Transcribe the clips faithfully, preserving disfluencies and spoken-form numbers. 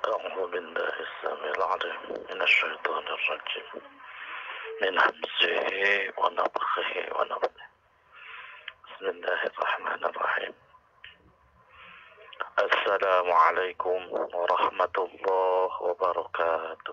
أعوذ بالله السميع العليم من الشيطان الرجيم من همزه ونفخه ونفثه. بسم الله الرحمن الرحيم. السلام عليكم ورحمة الله وبركاته.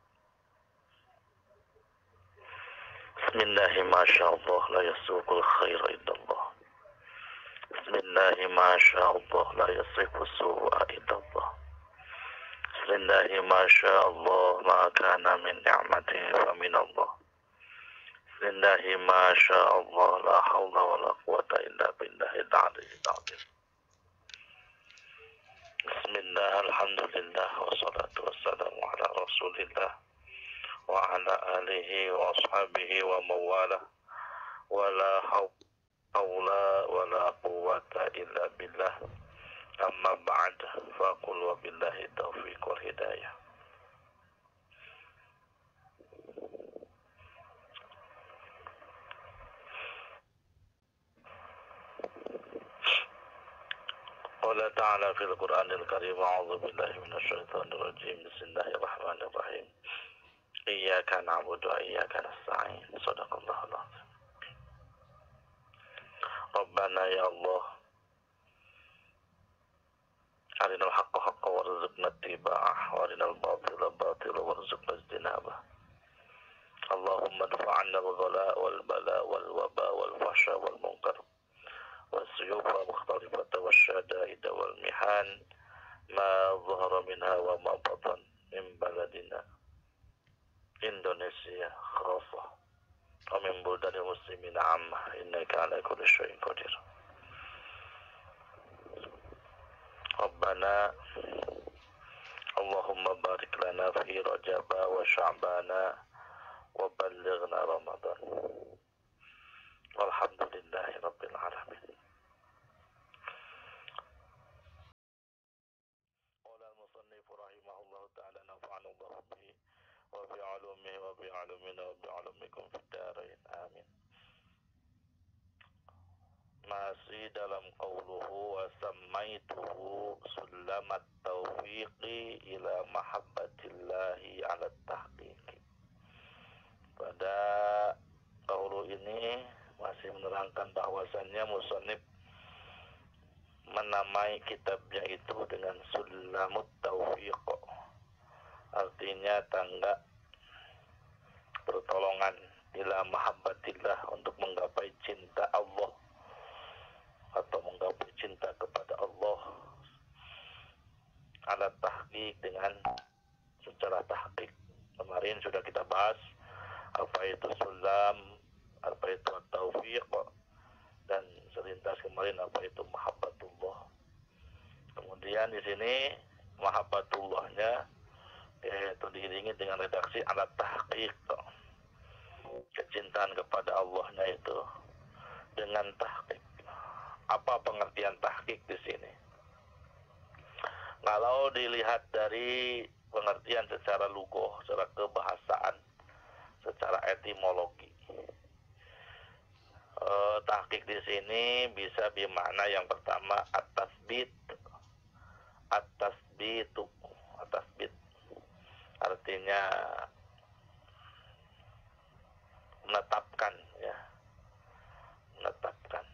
بسم الله ما شاء الله لا يسوق الخير إلا الله. بسم الله ما شاء الله لا يصرف السوء إلا الله. بسم الله ما شاء الله ما كان من نعمة فمن الله. بسم الله ما شاء الله لا حول ولا قوة إلا بالله العلي العظيم. بسم الله الحمد لله والصلاة والسلام على رسول الله وعلى آله وأصحابه ومواله ولا حول ولا قوة إلا بالله. أما بعد فأقول وبالله التوفيق والهداية. قال تعالى في القرآن الكريم أعوذ بالله من الشيطان الرجيم بسم الله الرحمن الرحيم إياك نعبد وإياك نستعين صدق الله العظيم. ربنا يا الله أرنا الحق حقا وارزقنا اتباعه وأرنا الباطل باطلا وارزقنا اجتنابه. اللهم ادفع عنا الغلاء والبلاء والوباء والفحشاء والمنكر والسيوف المختلفة والشدائد والمحان ما ظهر منها وما بطن من بلدنا إندونيسيا خاصة ومن بلدان المسلمين عامة إنك على كل شيء قدير. ربنا اللهم بارك لنا في رجب وشعبان وبلغنا رمضان والحمد لله رب العالمين. قال المصنف رحمه الله تعالى نفعنا الله به وفي علومه وفي علومنا وفي علومكم في الدارين آمين. Masih dalam qauluhu wa sammaituhu sulamat taufiqi ila mahabbatillahi ala tahqiqi. Pada qaulu ini masih menerangkan bahwasannya musannif menamai kitabnya itu dengan sulamut taufiq, artinya tangga pertolongan ila mahabbatillah, untuk menggapai cinta Allah atau menggapai cinta kepada Allah ala tahqiq, dengan secara tahqiq. Kemarin sudah kita bahas apa itu sulam, apa itu taufiq, dan selintas kemarin apa itu mahabbatullah. Kemudian di sini mahabbatullahnya yaitu diiringi dengan redaksi ala tahqiq, kecintaan kepada Allahnya itu dengan tahqiq. Apa pengertian tahqiq di sini? Kalau dilihat dari pengertian secara lugah, secara kebahasaan, secara etimologi, eh, tahqiq di sini bisa bermakna yang pertama at-tasbit, at-tasbitu, at-tasbit, artinya menetapkan, ya, menetapkan.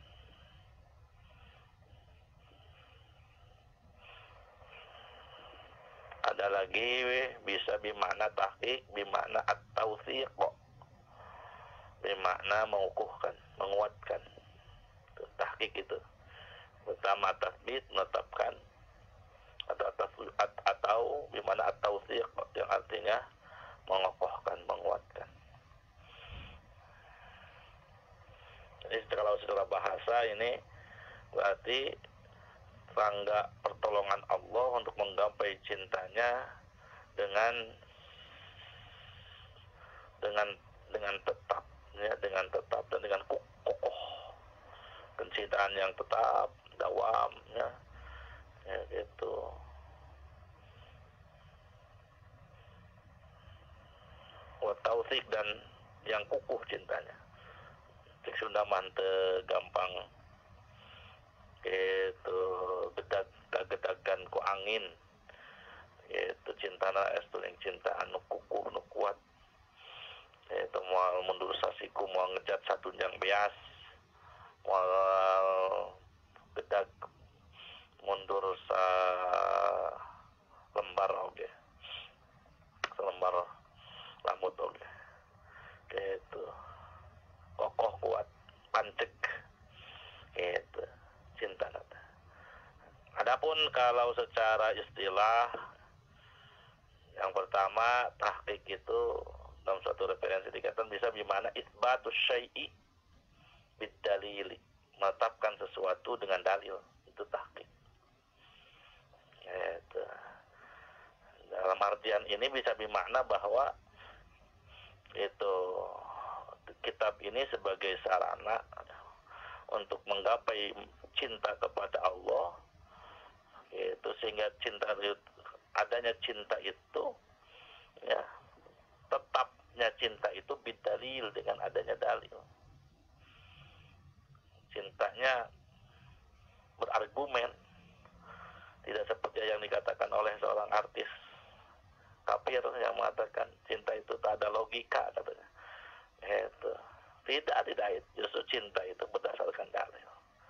Ada lagi bisa bermakna tahqiq, bermakna at-tawthiq, bermakna mengukuhkan, menguatkan. Tahqiq itu pertama tasbit, menetapkan, atau atau bermakna at-tawthiq yang artinya mengokohkan, menguatkan. Jadi kalau secara bahasa ini berarti tangga pertolongan Allah untuk menggapai cintanya dengan dengan dengan tetap, ya, dengan tetap dan dengan kokoh, kecintaan yang tetap, dawam, ya, ya gitu. Wa tautsik, dan yang kukuh cintanya. Cek Sunda mante gampang itu gedag gedagan ku angin, gitu. itu cinta na estu yang cinta anu kukuh nu kuat itu moal mundur sasiku moal ngejat satunjang beas moal bedag mundur sa lembar oge selembar rambut oge gitu kokoh kuat pancek gitu cinta nata. Adapun kalau secara istilah yang pertama tahqiq itu dalam suatu referensi dikatakan bisa bimana isbatus syai'i bidalili, menetapkan sesuatu dengan dalil, itu tahqiq. Gitu. Dalam artian ini bisa bermakna bahwa itu kitab ini sebagai sarana untuk menggapai cinta kepada Allah, itu sehingga cinta adanya cinta itu ya tetapnya cinta itu bidalil dengan adanya dalil. Cintanya berargumen, tidak seperti yang dikatakan oleh seorang artis kafir yang mengatakan cinta itu tak ada logika katanya. Itu tidak tidak justru cinta itu berdasarkan dalil.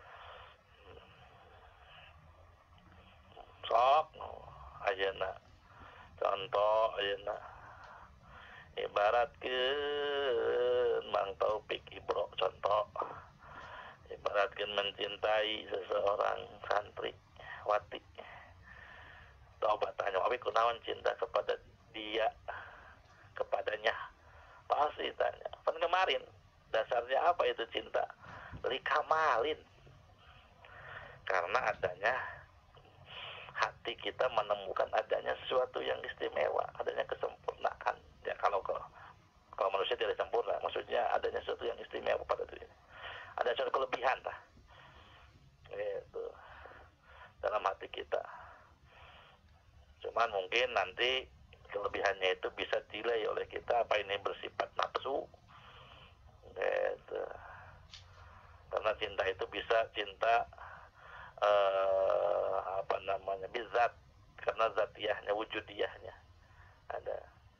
Sok ayeuna contoh ayeuna ibaratkeun Mang Taufik Ibro contoh ibaratkeun mencintai seseorang santri wati coba tanya abi kunaon cinta kepada dia kepadanya pasti tanya kan kemarin dasarnya apa itu cinta likamalin karena adanya hati kita menemukan adanya sesuatu yang istimewa, adanya kesempurnaan. Ya kalau kalau manusia tidak sempurna, maksudnya adanya sesuatu yang istimewa pada diri. Ada suatu kelebihan lah. Itu dalam hati kita. Cuman mungkin nanti kelebihannya itu bisa dinilai oleh kita apa ini bersifat nafsu. Gitu. Karena cinta itu bisa cinta Uh, apa namanya bizat karena zatiyahnya wujudiyahnya ada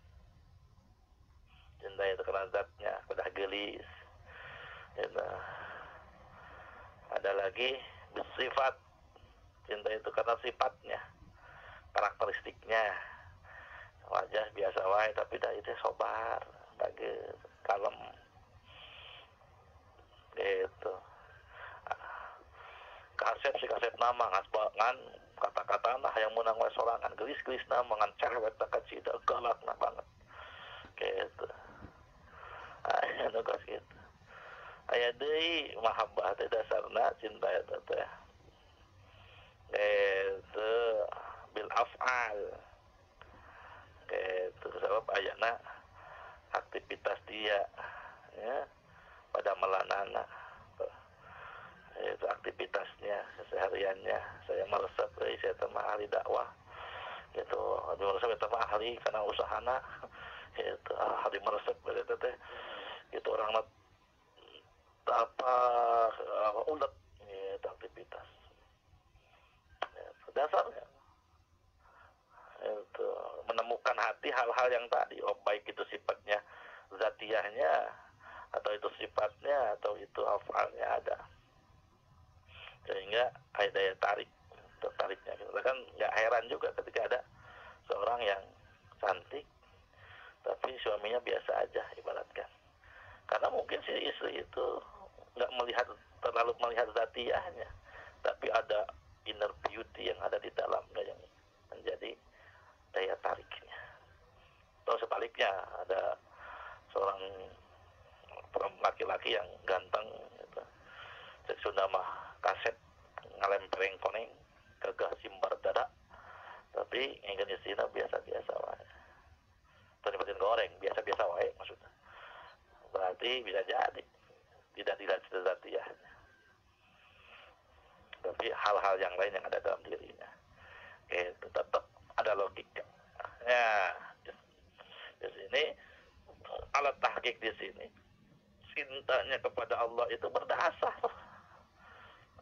cinta itu karena zatnya sudah gelis gitu. Ada lagi bersifat cinta itu karena sifatnya karakteristiknya wajah biasa wae tapi dah itu sobar bagus kalem gitu. Kasep si kasep nama ngan kata-kata nah yang menang wae sorangan gelis-gelis nama ngan cerewet tak cida galak nah banget gitu aya nu geus kitu aya deui mahabbah teh dasarna cinta eta teh gitu bil af'al gitu sebab ayana aktivitas dia ya pada melanana itu aktivitasnya sehariannya saya meresep eh, saya teman ahli dakwah gitu ada meresep itu ahli karena usahana itu ahli meresep gitu teh itu orang apa uh, ulet itu aktivitas ya, dasarnya itu menemukan hati hal-hal yang tadi oh baik itu sifatnya zatiyahnya atau itu sifatnya atau itu hafalnya ada sehingga ada daya tarik tertariknya kita kan nggak heran juga ketika ada seorang yang cantik tapi suaminya biasa aja ibaratkan karena mungkin si istri itu nggak melihat terlalu melihat zatiyahnya tapi ada inner beauty yang ada di dalamnya yang menjadi daya tariknya atau sebaliknya ada seorang laki-laki yang ganteng gitu. Cek Sunda mah kaset ngalempereng koneng gagah simbar dada tapi ingin istilah biasa-biasa wae terlibatin goreng biasa-biasa wae maksudnya berarti bisa jadi tidak tidak tidak ya tapi hal-hal yang lain yang ada dalam dirinya itu tetap ada logika ya di sini alat tahqiq di sini cintanya kepada Allah itu berdasar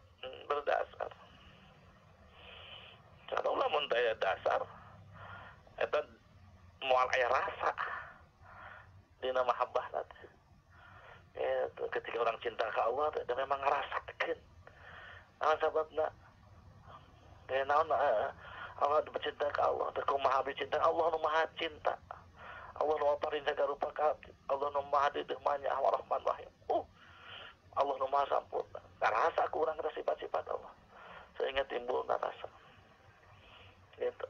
berdasar. Kalau lamun daya dasar Eta moal aya rasa dina mahabbah teh. Eta ketika orang cinta ka Allah teh memang ngarasakeun. Naon sababna? Kayak naon Allah bercinta ka Allah, teh kumaha cinta Allah nu maha cinta. Allah nu paring jaga rupa ka, Allah nu maha deudeuh manya Ar-Rahman Rahim. Uh, Allah nu maha sampurna. Ngarasa ku urang kana sifat-sifat Allah. Sehingga timbul rasa. Gitu.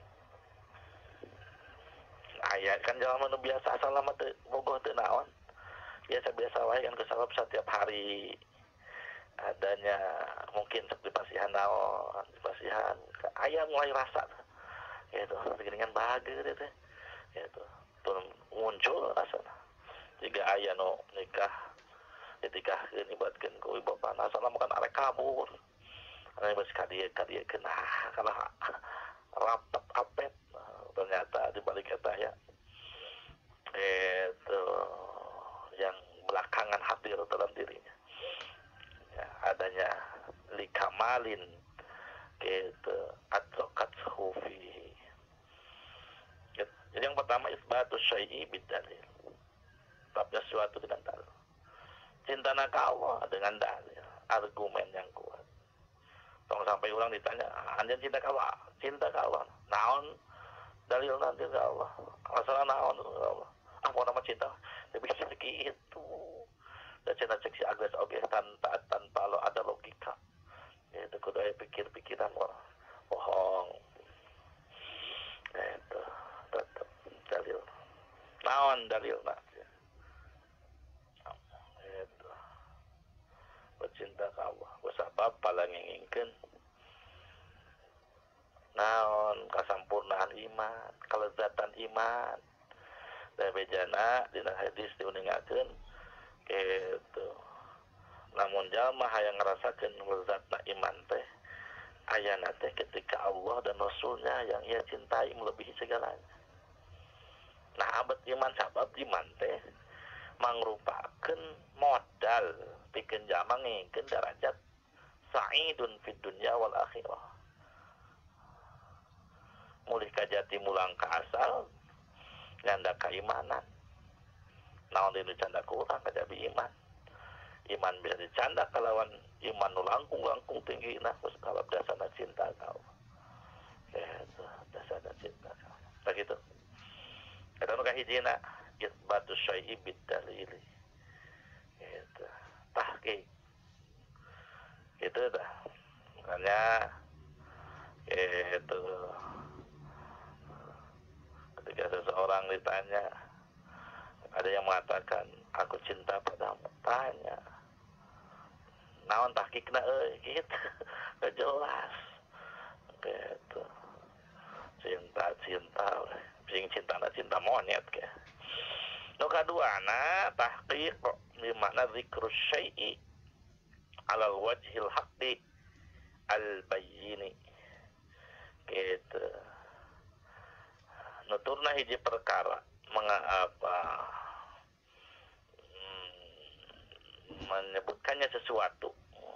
Aya kan jalma nu biasa asal lama teu bogoh teu naon. Biasa-biasa wae kan kesabab setiap hari adanya mungkin seperti pasihan naon, pasihan aya mulai rasa gitu, dengan bahagia gitu gitu, turun muncul rasa jika aya no nikah ketika ini buatkan ku ibu bapak asal makan arek kabur karena bos kadia kadia kena karena rapat apet ternyata di balik eta ya itu yang belakangan hadir dalam dirinya ya, adanya likamalin gitu adrokat hufi. Jadi yang pertama isbatus syai'i bidalil, tetapnya sesuatu dengan dalil. Cinta ka Allah dengan dalil, argumen yang kuat. Tong sampai ulang ditanya, anjeun cinta ka Allah, cinta ka Allah. Naon dalil nanti ka Allah? Masalah naon ka Allah? Ah, mau nama cinta? Tapi seperti itu. Dan cinta seksi agres oke tanpa tanpa lo ada logika. Itu kudu aya pikir-pikiran wah bohong. Itu tetap dalil. Naon dalil nak? Itu bercinta ka Allah. Kusabab paling ngingkeun naon kasampurnaan iman, kelezatan iman. Dan bejana dina hadis diuningakeun gitu. Namun jalma hayang ngarasakeun lezatna iman teh ayana teh ketika Allah dan Rasulnya yang ia cintai melebihi segalanya. Nah, abad iman sabab iman teh mangrupakeun modal pikeun jalma ngingkeun derajat sa'idun fid dunya wal akhirah. Mulih ka jati mulang ka asal nyanda keimanan. Naon dinu canda kurang kajabi iman. Iman bisa dicanda kalawan iman nu langkung-langkung tinggi nah sebab dasarna cinta kau. Eta dasarna cinta kau. Tak gitu. Eta nu kahijina isbatu syai'i bidalil. Eta tahqiq. Itu dah. Makanya itu ketika seseorang ditanya, ada yang mengatakan aku cinta padamu, tanya naon tahqiqna euy gitu gak jelas gitu cinta cinta sing cintana cinta monyet ke nu kaduana tahqiq di makna zikrus syai'i alal wajhil haqqi al bayyini gitu nuturna hiji perkara mengapa hmm, menyebutkannya sesuatu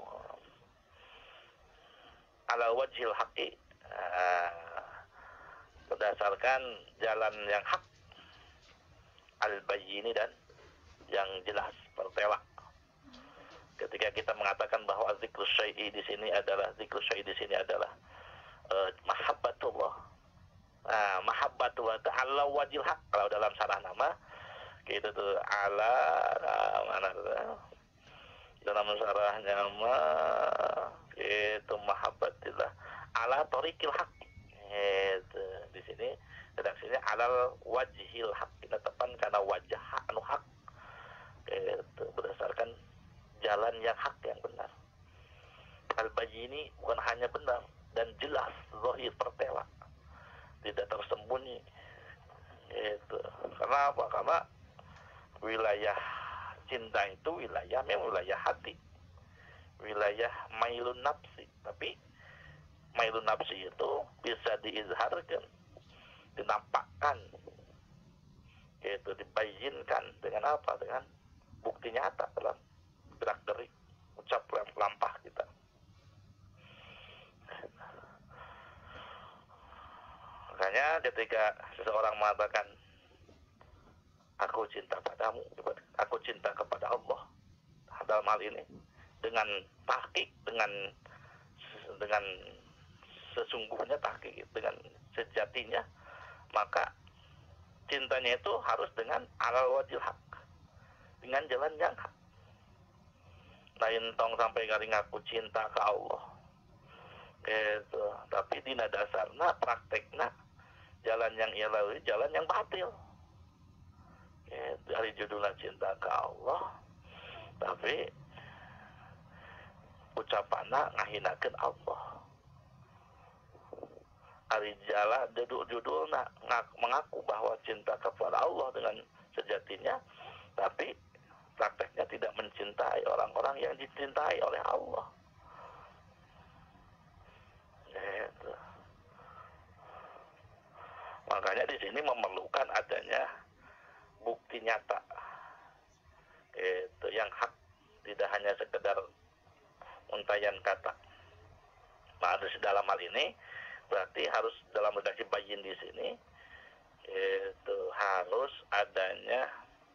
ala wajhil haqqi uh, berdasarkan jalan yang hak al bayyini dan yang jelas pertela. Ketika kita mengatakan bahwa zikrus syai'i di sini adalah zikrus syai'i di sini adalah uh, mahabbatullah. Nah, mahabbatullah ta'ala wajil haq kalau dalam sarah nama gitu tuh ala nah, mana tuh dalam sarahnya nama itu mahabbatillah ala tariqil haq itu di sini redaksinya alal wajhil haq kita tepan karena wajah anu hak itu berdasarkan jalan yang hak yang benar. Al-Bayyini bukan hanya benar dan jelas zahir pertela tidak tersembunyi itu karena apa? Karena wilayah cinta itu wilayah memang wilayah hati, wilayah mailun nafsi, tapi mailun nafsi itu bisa diizharkan, dinampakkan itu dibayinkan dengan apa? Dengan bukti nyata dalam gerak gerik ucap lampah kita. Makanya Makanya ketika seseorang mengatakan aku cinta padamu, aku cinta kepada Allah, dalam hal ini dengan tahqiq, dengan dengan sesungguhnya tahqiq, dengan sejatinya, maka cintanya itu harus dengan alal wajil haq, dengan jalan yang hak. Lain tong sampai kali ngaku cinta ke Allah gitu, tapi dina dasarna praktekna jalan yang ia lalui jalan yang batil gitu. Dari judulnya cinta ke Allah, tapi ucapanna ngahinakeun Allah. Ari jala judul-judulna mengaku bahwa cinta kepada Allah dengan sejatinya, tapi prakteknya tidak mencintai orang-orang yang dicintai oleh Allah. Gitu. Makanya di sini memerlukan adanya bukti nyata, itu yang hak, tidak hanya sekedar untayan kata. Nah, dalam hal ini berarti harus dalam redaksi bayin di sini itu harus adanya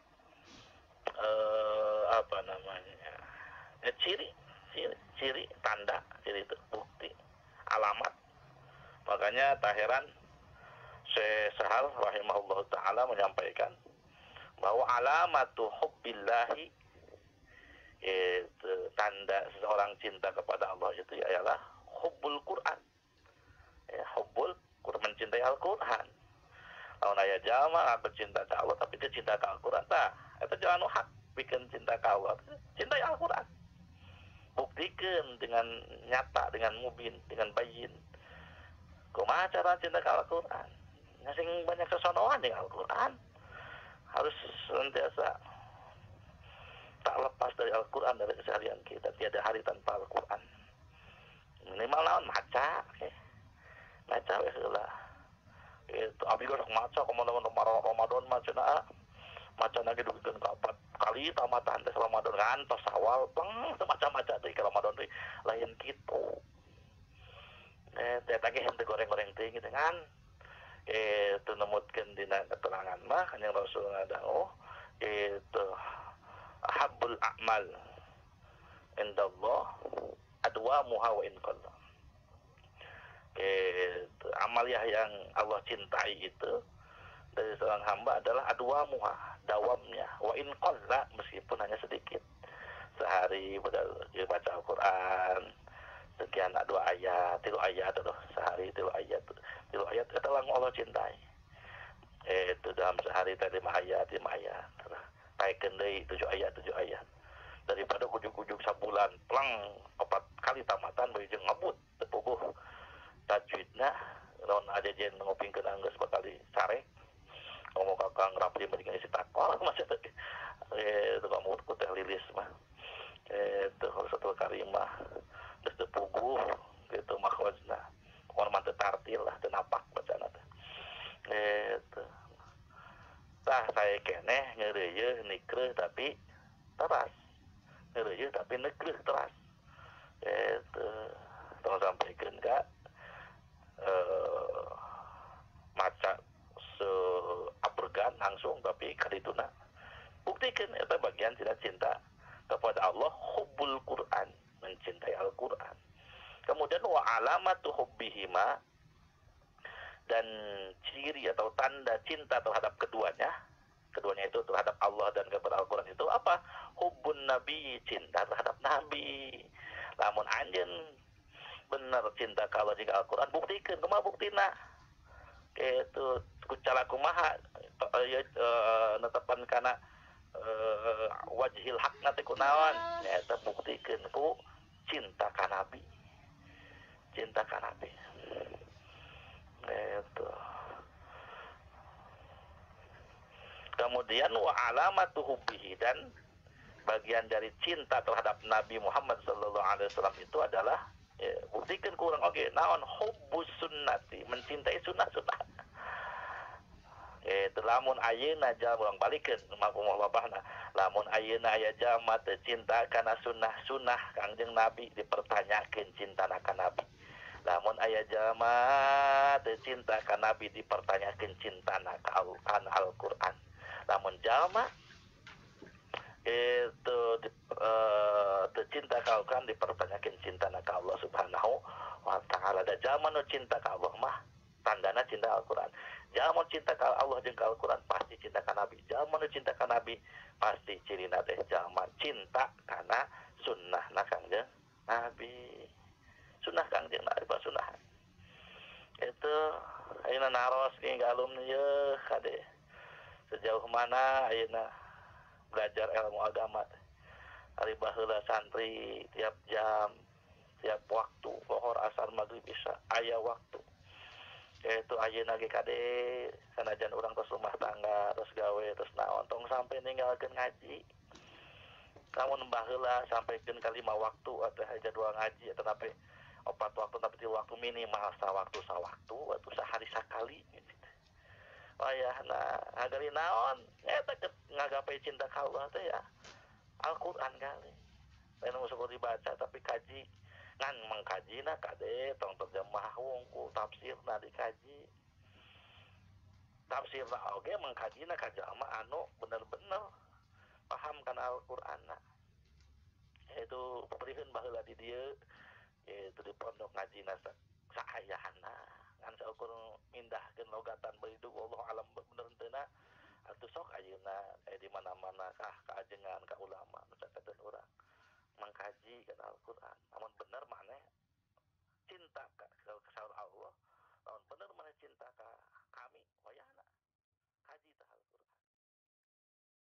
eh, apa namanya eh, ciri, ciri, ciri, tanda, ciri itu bukti, alamat. Makanya tak heran Syekh Sahal rahimahullah ta'ala menyampaikan bahwa alamatu hubbillahi, itu tanda seseorang cinta kepada Allah itu ialah hubbul Quran, ya, hubbul Quran, mencintai Al-Quran. Kalau naya jama aku cinta ke Allah tapi dia cinta ke Al-Quran, nah itu jangan hak bikin cinta ke Allah, cintai Al-Quran, buktikan dengan nyata, dengan mubin, dengan bayin. Kumaha cara cinta ke Al-Quran? Ngasing banyak kesonoan dengan Al-Quran, harus senantiasa tak lepas dari Al-Quran dari keseharian kita. Tiada hari tanpa Al-Quran. Minimal naon maca, okay. Maca wes lah. Itu abi gak maca komandan Ramadan maca na, maca lagi dugikan kapat kali tamatan teh Ramadan kan tos awal peng macam-macam teh Ramadan teh lain kitu. Eh teh tagih henteu goreng-goreng teh gitu kan. Eh tu nemutkeun dina keterangan mah kanjeng Rasul ngadao itu ahabbul a'mal indallah adwamuha wa in qalla. Itu amaliah yang Allah cintai itu dari seorang hamba adalah adwamuha, dawamnya, wa in qalla, meskipun hanya sedikit. Sehari baca Al-Quran sekian dua ayat, tilu ayat atau sehari tilu ayat, tilu ayat itu lang Allah cintai. Eh, itu dalam sehari tadi lima ayat, lima ayat. Naikkan deui tujuh ayat, tujuh ayat. Daripada ujuk-ujuk sabulan plang empat kali tamatan bae jeung ngebut tepuguh tajwidna lawan aja jen ngopingkeun anggeus bakali sare. Ngomong kakang rapi mendingan isi takwa masih teh. Eh, itu kamu ku teh lilis mah. Eh, itu satu karimah geus teu puguh gitu makhrajna. Mun mah teu tartil lah teu napak bacana teh. Itu. Tah saya keneh ngeureuyeun nikreuh tapi teras. Ngeureuyeun tapi nekreuh teras. Itu tong sampikeun ka eh maca seabergan langsung tapi kadituna buktikan eta bagian tidak cinta kepada Allah, hubbul Quran, mencintai Al-Quran. Kemudian wa alamatu hubbihima, dan ciri atau tanda cinta terhadap keduanya, keduanya itu terhadap Allah dan kepada Al-Quran itu apa? Hubbun Nabi, cinta terhadap Nabi. Lamun anjeun bener cinta kalau jika Al-Quran, buktikan, kumaha buktina? Itu kucala kumaha netepan kana wajhil haq nanti kunawan, ya eta buktikan ku cinta ka Nabi, cinta ka Nabi. Itu. Kemudian wa alamatu hubbihi, dan bagian dari cinta terhadap Nabi Muhammad sallallahu alaihi wasallam itu adalah ya, buktikan kurang oke okay. Naon hubbus sunnati, mencintai sunnah-sunnah. Itu lamun ayeuna jal urang balikeun mafhum babahna, lamun ayeuna aya jalma teu cinta kana sunnah-sunnah Kangjeng Nabi, dipertanyakeun cintana ka Nabi. Lamun aya jalma teu cinta ka nabi dipertanyakeun cintana ka Al-Qur'an. Lamun jalma itu di, uh, cinta ka Al-Qur'an dipertanyakeun cintana ka Allah Subhanahu wa taala. Da jalma nu cinta ka Allah mah tandana cinta Al-Qur'an. Jalma cinta ka Allah jeung ka Al-Qur'an pasti cinta ka nabi. Jalma nu cinta ka nabi pasti cirina teh jalma cinta kana sunnahna Kangjeng Nabi. Sunnah Kangjeng Nabi sunnah. Itu ayeuna naros nih galum ye kade. Sejauh mana ayeuna belajar ilmu agama teh. Ari baheula santri tiap jam, tiap waktu, lohor asar maghrib isya aya waktu. Yaitu ayeuna ge kade sanajan urang tos rumah tangga, terus gawe, terus naon tong sampai ninggalkeun ngaji. Namun baheula sampaikeun ka lima waktu atau jadwal ngaji atau nape opat waktu tapi waktu minimal sawaktu sawaktu atau sehari sakali gitu. Wayahna ngagari naon eta ngagapai cinta ka Allah teh ya Al-Qur'an kali. Lain usah dibaca tapi kaji ngan mengkajina kade tong terjemah wungkul tafsirna dikaji. Tafsirna oge mengkajina ka jalma anu bener-bener paham kana Al-Qur'anna. Itu paprieun baheula di dieu itu di pondok ngajina saayahna ngan saukur mindahkeun logatan beudu wallahu alam bener teu na atuh sok ayeuna eh di mana-mana kah kaajengan ka ulama